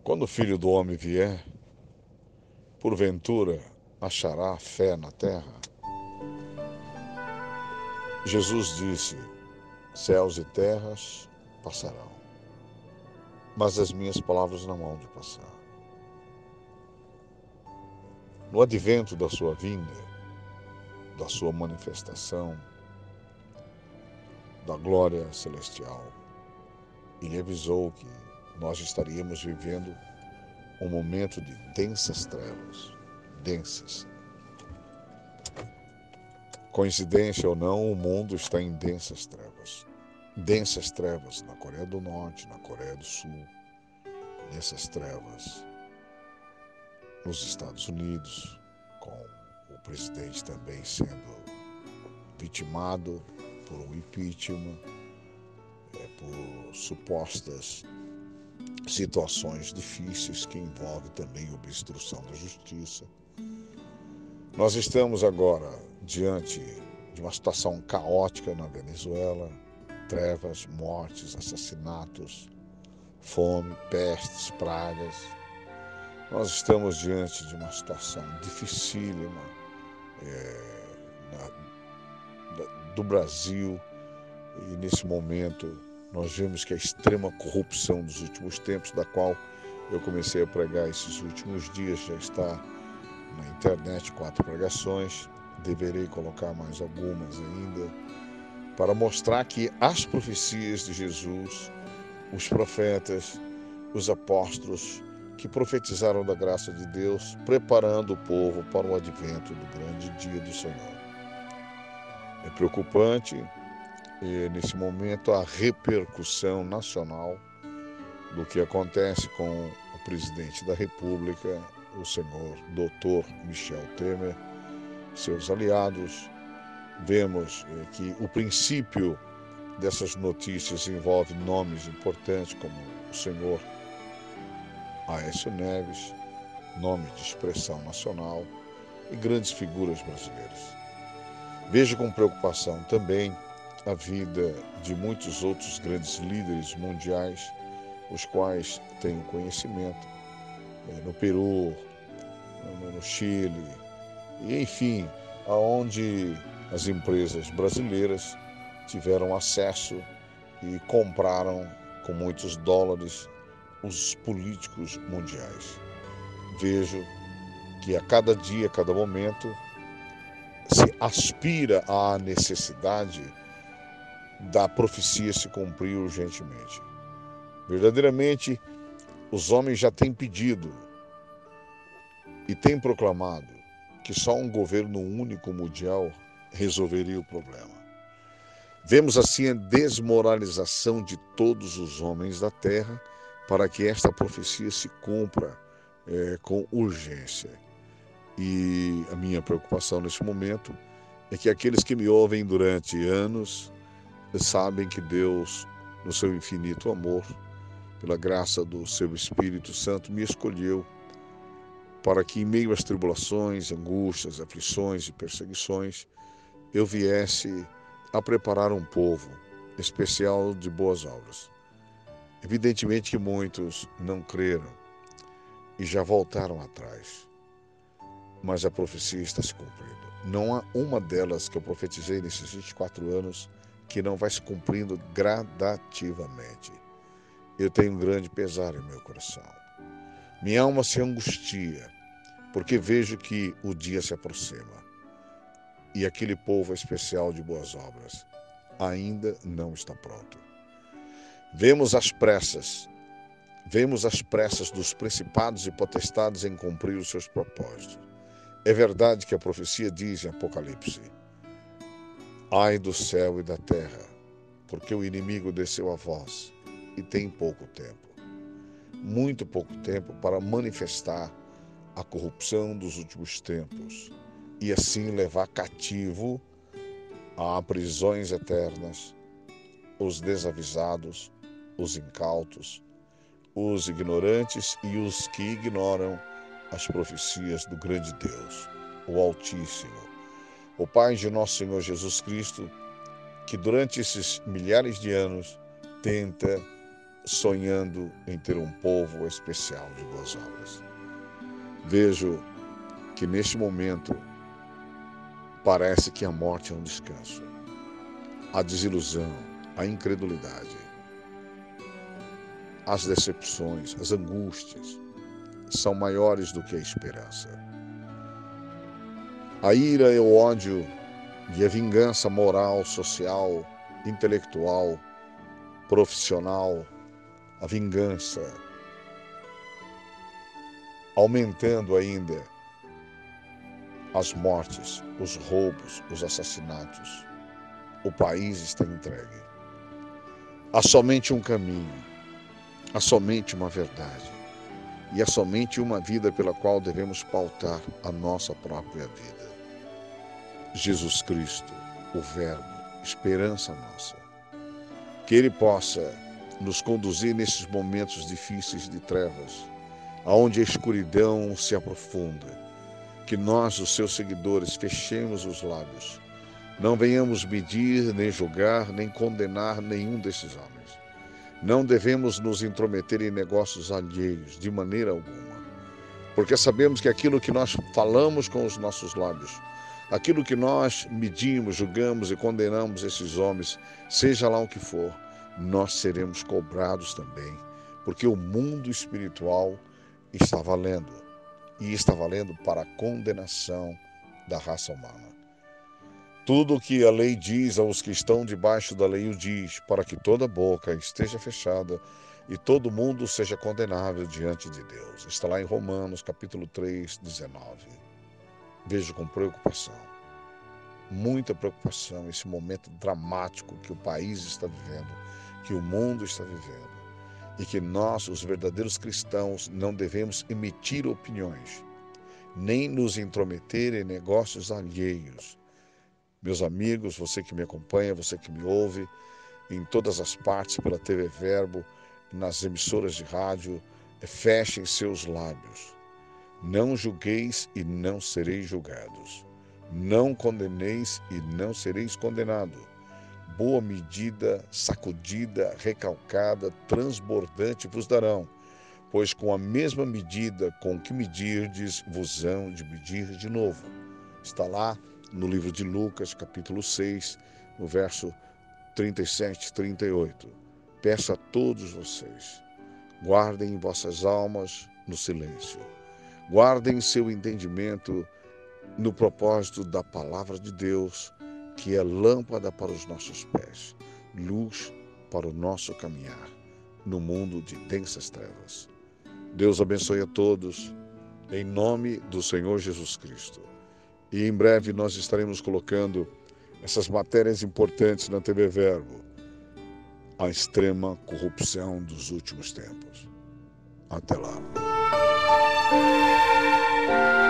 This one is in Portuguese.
Quando o Filho do Homem vier, porventura achará fé na terra? Jesus disse: céus e terras passarão, mas as minhas palavras não hão de passar. No advento da sua vinda, da sua manifestação, da glória celestial, ele avisou que nós estaríamos vivendo um momento de densas trevas, densas. Coincidência ou não, o mundo está em densas trevas. Densas trevas na Coreia do Norte, na Coreia do Sul, densas trevas nos Estados Unidos, com o presidente também sendo vitimado por um impeachment, por supostas situações difíceis que envolvem também obstrução da justiça. Nós estamos agora diante de uma situação caótica na Venezuela, trevas, mortes, assassinatos, fome, pestes, pragas. Nós estamos diante de uma situação dificílima do Brasil e nesse momento nós vemos que a extrema corrupção dos últimos tempos, da qual eu comecei a pregar esses últimos dias, já está na internet 4 pregações, deverei colocar mais algumas ainda, para mostrar que as profecias de Jesus, os profetas, os apóstolos que profetizaram da graça de Deus, preparando o povo para o advento do grande dia do Senhor. É preocupante nesse momento a repercussão nacional do que acontece com o presidente da República, o senhor Dr. Michel Temer, seus aliados. Vemos que o princípio dessas notícias envolve nomes importantes como o senhor Aécio Neves, nome de expressão nacional, e grandes figuras brasileiras. Vejo com preocupação também a vida de muitos outros grandes líderes mundiais, os quais tenho conhecimento, no Peru, no Chile, e enfim, aonde as empresas brasileiras tiveram acesso e compraram com muitos dólares os políticos mundiais. Vejo que a cada dia, a cada momento, se aspira à necessidade da profecia se cumprir urgentemente. Verdadeiramente, os homens já têm pedido e têm proclamado que só um governo único mundial resolveria o problema. Vemos assim a desmoralização de todos os homens da terra para que esta profecia se cumpra com urgência. E a minha preocupação neste momento é que aqueles que me ouvem durante anos sabem que Deus, no seu infinito amor, pela graça do seu Espírito Santo, me escolheu para que, em meio às tribulações, angústias, aflições e perseguições, eu viesse a preparar um povo especial de boas obras. Evidentemente que muitos não creram e já voltaram atrás, mas a profecia está se cumprindo. Não há uma delas que eu profetizei nesses 24 anos que não vai se cumprindo gradativamente. Eu tenho um grande pesar em meu coração. Minha alma se angustia, porque vejo que o dia se aproxima e aquele povo especial de boas obras ainda não está pronto. Vemos as pressas dos principados e potestades em cumprir os seus propósitos. É verdade que a profecia diz em Apocalipse: ai do céu e da terra, porque o inimigo desceu a vós e tem pouco tempo, muito pouco tempo, para manifestar a corrupção dos últimos tempos e assim levar cativo a prisões eternas os desavisados, os incautos, os ignorantes e os que ignoram as profecias do grande Deus, o Altíssimo, o Pai de nosso Senhor Jesus Cristo, que durante esses milhares de anos tenta sonhando em ter um povo especial de boas obras. Vejo que neste momento parece que a morte é um descanso. A desilusão, a incredulidade, as decepções, as angústias são maiores do que a esperança. A ira e o ódio e a vingança moral, social, intelectual, profissional, a vingança, aumentando ainda as mortes, os roubos, os assassinatos. O país está entregue. Há somente um caminho, há somente uma verdade e há somente uma vida pela qual devemos pautar a nossa própria vida. Jesus Cristo, o Verbo, esperança nossa. Que Ele possa nos conduzir nesses momentos difíceis de trevas, aonde a escuridão se aprofunda. Que nós, os seus seguidores, fechemos os lábios. Não venhamos medir, nem julgar, nem condenar nenhum desses homens. Não devemos nos intrometer em negócios alheios, de maneira alguma. Porque sabemos que aquilo que nós falamos com os nossos lábios, aquilo que nós medimos, julgamos e condenamos esses homens, seja lá o que for, nós seremos cobrados também. Porque o mundo espiritual está valendo. E está valendo para a condenação da raça humana. Tudo o que a lei diz aos que estão debaixo da lei o diz, para que toda boca esteja fechada e todo mundo seja condenável diante de Deus. Está lá em Romanos, capítulo 3, 19. Vejo com preocupação, muita preocupação, esse momento dramático que o país está vivendo, que o mundo está vivendo, e que nós, os verdadeiros cristãos, não devemos emitir opiniões, nem nos intrometer em negócios alheios. Meus amigos, você que me acompanha, você que me ouve, em todas as partes, pela TV Verbo, nas emissoras de rádio, fechem seus lábios. Não julgueis e não sereis julgados. Não condeneis e não sereis condenado. Boa medida, sacudida, recalcada, transbordante vos darão, pois com a mesma medida com que medirdes, vos hão de medir de novo. Está lá no livro de Lucas, capítulo 6, no verso 37 e 38. Peço a todos vocês, guardem vossas almas no silêncio. Guardem seu entendimento no propósito da palavra de Deus, que é lâmpada para os nossos pés, luz para o nosso caminhar no mundo de densas trevas. Deus abençoe a todos, em nome do Senhor Jesus Cristo. E em breve nós estaremos colocando essas matérias importantes na TV Verbo. A extrema corrupção dos últimos tempos. Até lá.